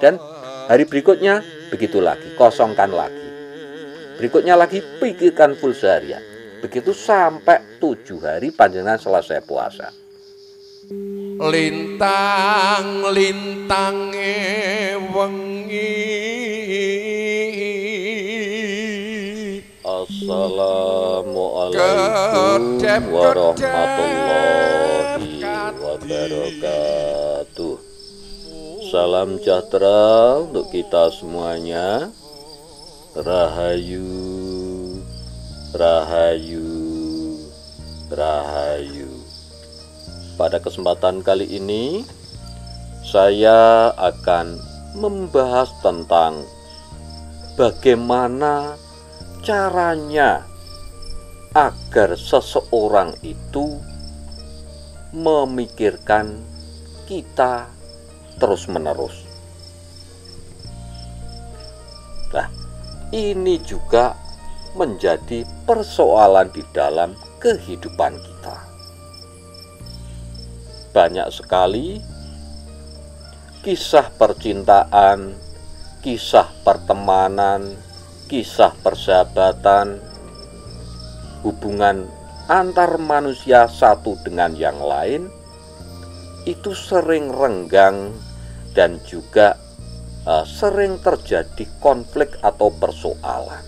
Dan hari berikutnya begitu lagi, kosongkan lagi. Berikutnya lagi pikirkan full seharian. Begitu sampai 7 hari panjenengan selesai puasa. Lintang-lintange wengi. Assalamualaikum warahmatullahi wabarakatuh. Salam sejahtera untuk kita semuanya. Rahayu, rahayu, rahayu. Pada kesempatan kali ini saya akan membahas tentang bagaimana caranya agar seseorang itu memikirkan kita terus-menerus. Nah, ini juga menjadi persoalan di dalam kehidupan kita. Banyak sekali kisah percintaan, kisah pertemanan, kisah persahabatan, hubungan antar manusia satu dengan yang lain itu sering renggang dan juga sering terjadi konflik atau persoalan.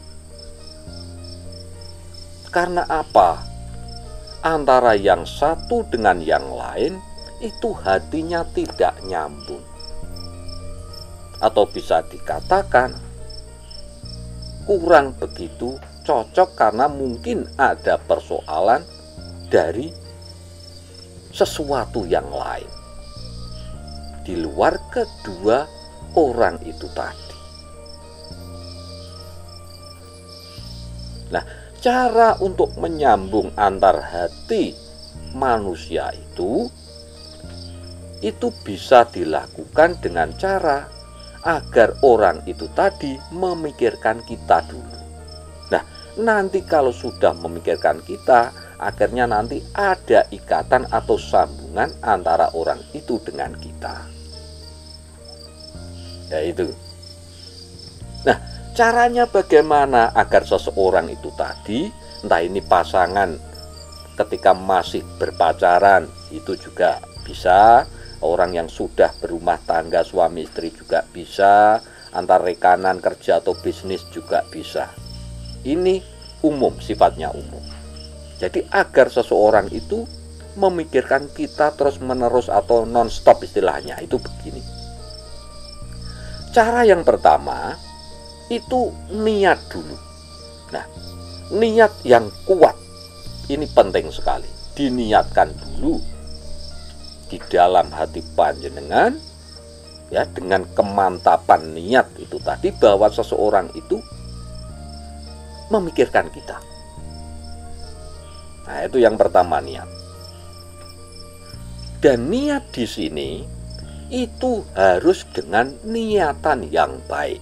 Karena apa? Antara yang satu dengan yang lain itu hatinya tidak nyambung. Atau bisa dikatakan kurang begitu cocok karena mungkin ada persoalan dari sesuatu yang lain di luar kedua orang itu tadi. Nah, cara untuk menyambung antar hati manusia itu bisa dilakukan dengan cara agar orang itu tadi memikirkan kita dulu. Nah, nanti kalau sudah memikirkan kita, akhirnya nanti ada ikatan atau sambungan antara orang itu dengan kita. Ya itu. Nah, caranya bagaimana agar seseorang itu tadi, entah ini pasangan ketika masih berpacaran, itu juga bisa. Orang yang sudah berumah tangga, suami istri juga bisa. Antar rekanan kerja atau bisnis juga bisa. Ini umum, sifatnya umum. Jadi agar seseorang itu memikirkan kita terus-menerus atau non-stop istilahnya, itu begini. Cara yang pertama itu niat dulu. Nah, niat yang kuat ini penting sekali. Diniatkan dulu di dalam hati panjenengan, ya, dengan kemantapan niat itu tadi bahwa seseorang itu memikirkan kita. Nah, itu yang pertama, niat. Dan niat di sini itu harus dengan niatan yang baik.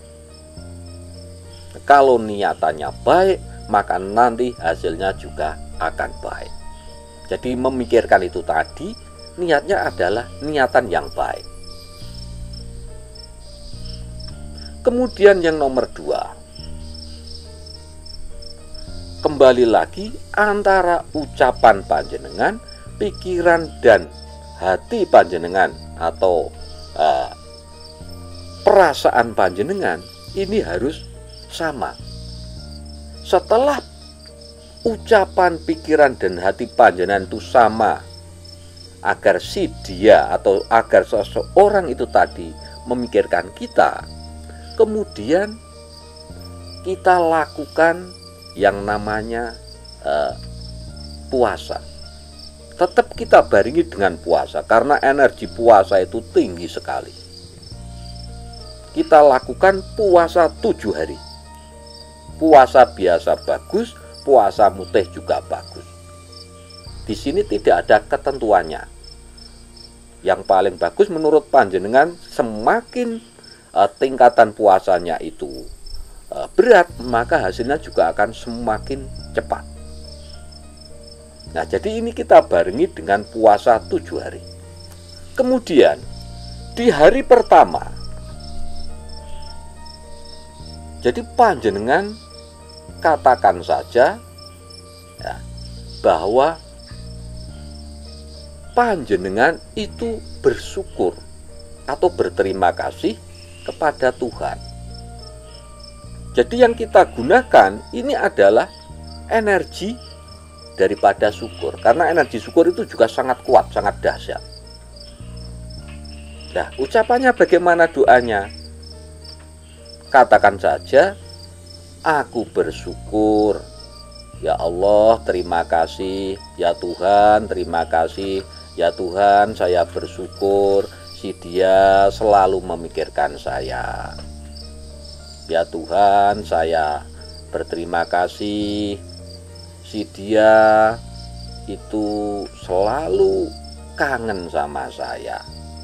Kalau niatannya baik, maka nanti hasilnya juga akan baik. Jadi memikirkan itu tadi, niatnya adalah niatan yang baik. Kemudian yang nomor 2, kembali lagi antara ucapan panjenengan, pikiran dan hati panjenengan atau perasaan panjenengan ini harus sama. Setelah ucapan, pikiran dan hati panjenengan itu sama, agar si dia atau agar seseorang itu tadi memikirkan kita, kemudian kita lakukan yang namanya puasa. Tetap kita barengi dengan puasa karena energi puasa itu tinggi sekali. Kita lakukan puasa 7 hari. Puasa biasa bagus, puasa mutih juga bagus. Di sini tidak ada ketentuannya. Yang paling bagus menurut panjenengan, semakin tingkatan puasanya itu berat, maka hasilnya juga akan semakin cepat. Nah, jadi ini kita barengi dengan puasa 7 hari. Kemudian di hari pertama Jadi panjenengan katakan saja ya, bahwa panjenengan itu bersyukur atau berterima kasih kepada Tuhan. Jadi yang kita gunakan ini adalah energi daripada syukur, karena energi syukur itu juga sangat kuat, sangat dahsyat. Nah, ucapannya bagaimana doanya? Katakan saja, aku bersyukur, ya Allah terima kasih, ya Tuhan terima kasih, ya Tuhan saya bersyukur si dia selalu memikirkan saya. Ya Tuhan saya berterima kasih si dia itu selalu kangen sama saya.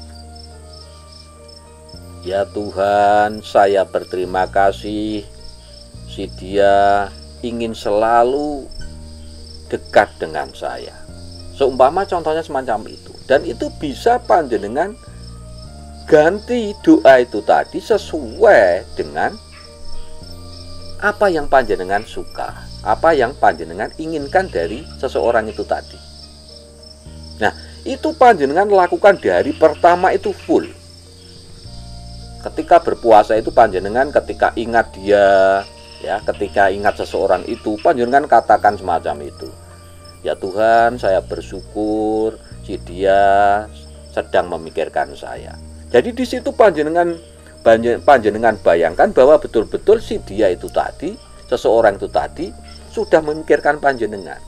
Ya Tuhan, saya berterima kasih si dia ingin selalu dekat dengan saya. Seumpama contohnya semacam itu. Dan itu bisa panjenengan ganti doa itu tadi sesuai dengan apa yang panjenengan suka, apa yang panjenengan inginkan dari seseorang itu tadi. Nah, itu panjenengan lakukan di hari pertama itu full. Ketika berpuasa itu panjenengan ketika ingat dia, ya, ketika ingat seseorang itu panjenengan katakan semacam itu. Ya Tuhan, saya bersyukur si dia sedang memikirkan saya. Jadi di situ panjenengan bayangkan bahwa betul-betul si dia itu tadi, seseorang itu tadi sudah memikirkan panjenengan.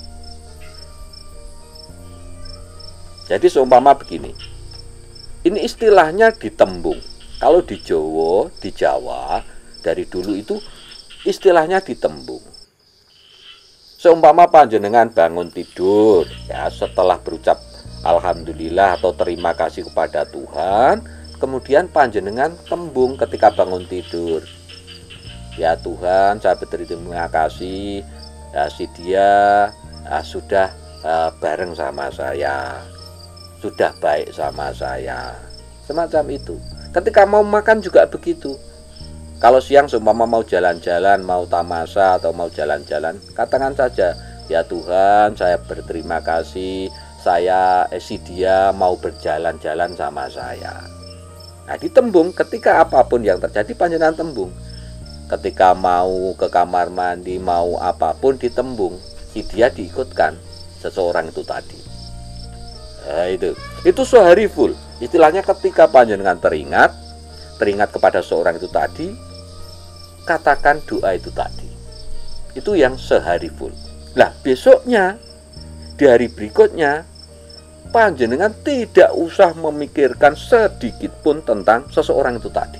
Jadi seumpama begini. Ini istilahnya ditembung. Kalau di Jawa dari dulu itu istilahnya ditembung. Seumpama panjenengan bangun tidur, ya, setelah berucap alhamdulillah atau terima kasih kepada Tuhan, kemudian panjenengan tembung ketika bangun tidur. Ya Tuhan, saya berterima kasih, ya, si dia sudah bareng sama saya, sudah baik sama saya, semacam itu. Ketika mau makan juga begitu. Kalau siang seumpama mau jalan-jalan, mau tamasya atau mau jalan-jalan, katakan saja, ya Tuhan, saya berterima kasih, si dia mau berjalan-jalan sama saya. Nah, ditembung ketika apapun yang terjadi panjenengan tembung. Ketika mau ke kamar mandi, mau apapun ditembung, si dia diikutkan seseorang itu tadi. Nah, itu sehari full. Istilahnya ketika panjenengan teringat kepada seorang itu tadi, katakan doa itu tadi. Itu yang sehari full. Nah, besoknya di hari berikutnya panjenengan tidak usah memikirkan sedikit pun tentang seseorang itu tadi.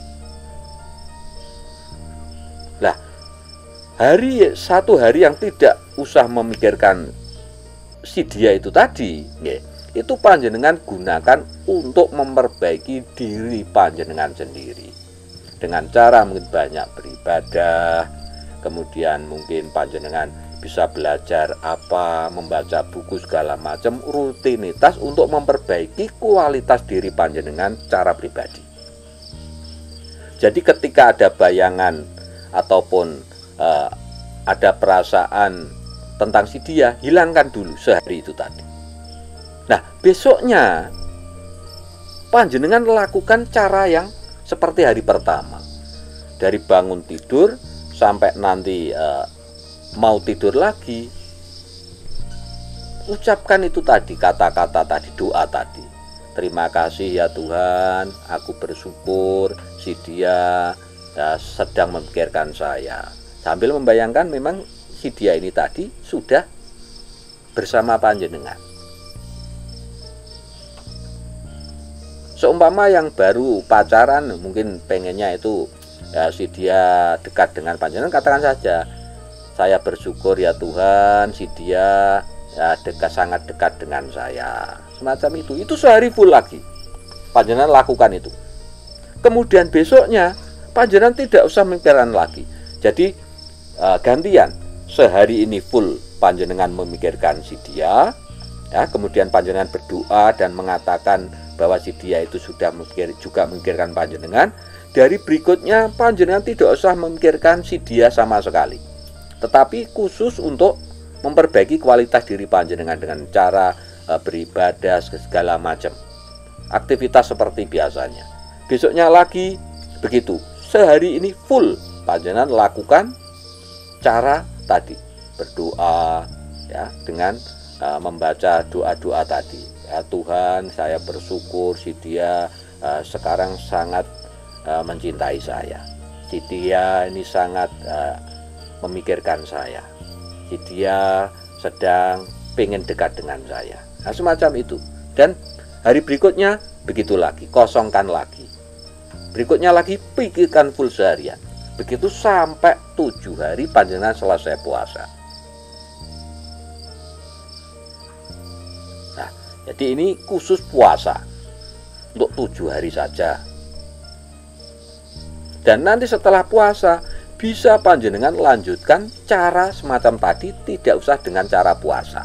Nah, satu hari yang tidak usah memikirkan si dia itu tadi, itu panjenengan gunakan untuk memperbaiki diri panjenengan sendiri dengan cara mungkin banyak beribadah, kemudian mungkin panjenengan bisa belajar membaca buku segala macam, rutinitas untuk memperbaiki kualitas diri panjenengan secara pribadi. Jadi ketika ada bayangan ataupun ada perasaan tentang si dia, hilangkan dulu sehari itu tadi. Nah, besoknya panjenengan lakukan cara yang seperti hari pertama. Dari bangun tidur sampai nanti mau tidur lagi, ucapkan itu tadi, kata-kata tadi, doa tadi. Terima kasih ya Tuhan, aku bersyukur si dia sedang memikirkan saya. Sambil membayangkan memang si dia ini tadi sudah bersama panjenengan. Seumpama yang baru pacaran mungkin pengennya itu si dia dekat dengan panjenengan, katakan saja, saya bersyukur ya Tuhan si dia sangat dekat dengan saya, semacam itu. Itu sehari full lagi panjenengan lakukan itu. Kemudian besoknya panjenengan tidak usah memikirkan lagi. Jadi gantian, sehari ini full panjenengan memikirkan si dia, ya, kemudian panjenengan berdoa dan mengatakan bahwa si dia itu sudah juga memikirkan panjenengan. dari berikutnya panjenengan tidak usah memikirkan si dia sama sekali, tetapi khusus untuk memperbaiki kualitas diri panjenengan dengan cara beribadah segala macam, aktivitas seperti biasanya. Besoknya lagi begitu, sehari ini full panjenengan lakukan cara tadi, berdoa ya, dengan membaca doa-doa tadi ya. Tuhan, saya bersyukur si dia sekarang sangat mencintai saya, si dia ini sangat memikirkan saya, si dia sedang pengen dekat dengan saya. Nah, semacam itu. Dan hari berikutnya begitu lagi, kosongkan lagi. Berikutnya lagi pikirkan full seharian. Begitu sampai 7 hari panjenengan selesai puasa. Nah, jadi ini khusus puasa untuk 7 hari saja. Dan nanti setelah puasa bisa panjenengan lanjutkan cara semacam tadi, tidak usah dengan cara puasa.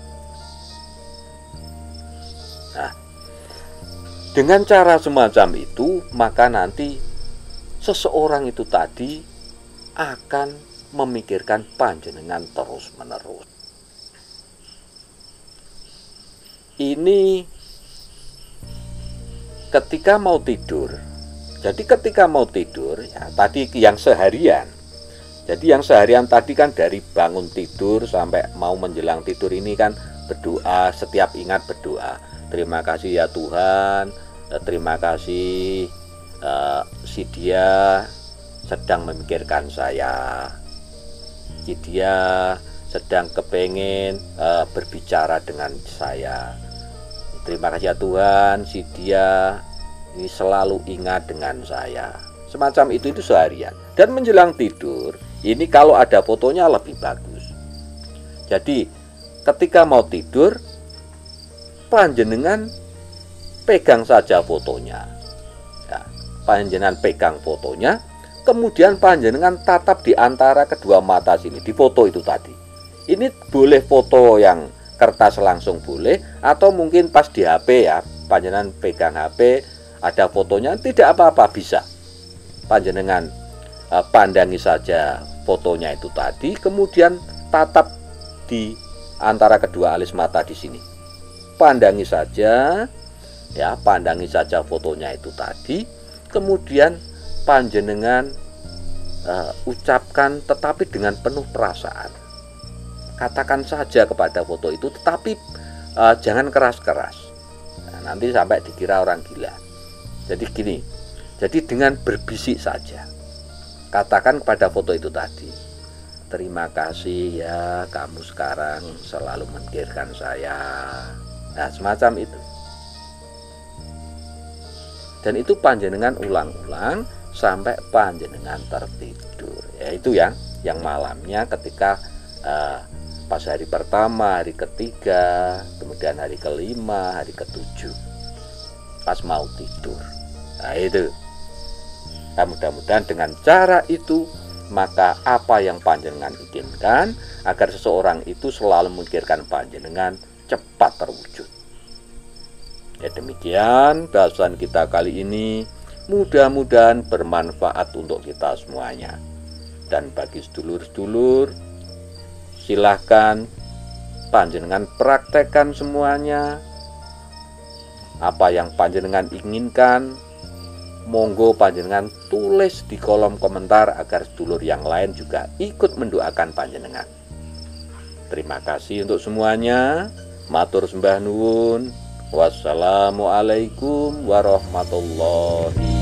Nah, dengan cara semacam itu maka nanti seseorang itu tadi akan memikirkan panjenengan terus-menerus. Ini ketika mau tidur. Jadi ketika mau tidur ya, tadi yang seharian. Jadi yang seharian tadi kan dari bangun tidur sampai mau menjelang tidur ini kan berdoa, setiap ingat berdoa. Terima kasih ya Tuhan, terima kasih si dia sedang memikirkan saya, si dia sedang kepengen berbicara dengan saya. Terima kasih ya Tuhan, si dia ini selalu ingat dengan saya. Semacam itu seharian. Dan menjelang tidur, ini kalau ada fotonya lebih bagus. Jadi ketika mau tidur, panjenengan pegang saja fotonya. Ya, panjenengan pegang fotonya, kemudian panjenengan tatap di antara kedua mata sini, di foto itu tadi. Ini boleh foto yang kertas langsung boleh, atau mungkin pas di HP ya, panjenengan pegang HP, ada fotonya, tidak apa-apa, bisa. Panjenengan pandangi saja fotonya itu tadi, kemudian tatap di antara kedua alis mata di sini. Pandangi saja, ya, pandangi saja fotonya itu tadi, kemudian panjenengan ucapkan tetapi dengan penuh perasaan. Katakan saja kepada foto itu, tetapi jangan keras-keras. Nah, nanti sampai dikira orang gila. Jadi gini, jadi dengan berbisik saja, katakan kepada foto itu tadi, terima kasih ya, kamu sekarang selalu memikirkan saya. Nah, semacam itu. Dan itu panjenengan ulang-ulang sampai panjenengan tertidur. Ya, itu yang malamnya ketika pas hari pertama, hari ketiga, kemudian hari kelima, hari ketujuh, pas mau tidur. Nah, itu. Nah, mudah-mudahan dengan cara itu maka apa yang panjenengan inginkan agar seseorang itu selalu memikirkan panjenengan cepat terwujud. Ya, demikian bahasan kita kali ini. Mudah-mudahan bermanfaat untuk kita semuanya. Dan bagi sedulur-sedulur, silahkan panjenengan praktekkan semuanya. Apa yang panjenengan inginkan, monggo panjenengan tulis di kolom komentar agar sedulur yang lain juga ikut mendoakan panjenengan. Terima kasih untuk semuanya. Matur sembah nuwun. Wassalamualaikum warahmatullahi